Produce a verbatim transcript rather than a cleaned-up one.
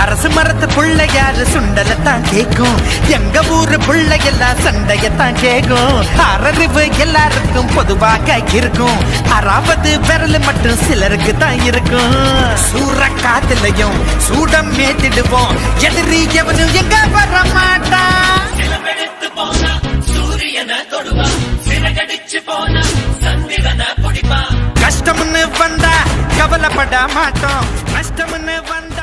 அரசு மரத்து பிள்ளையாரு சுண்டலத்தான் கேக்கும், எங்க ஊரு பிள்ளையெல்லாம் சண்டையத்தான் கேக்கும். அரறிவு எல்லாருக்கும் பொதுவாக இருக்கும், அறாவது விரல் மட்டும் சிலருக்கு தான் இருக்கும். சூற காத்துலயும் சூடம் மேத்திடுவோம், எதிரி எவனும் எங்க வர மாட்டான். கஷ்டம்னு வந்தா கவலைப்பட மாட்டோம், நஷ்டம்னு வந்தா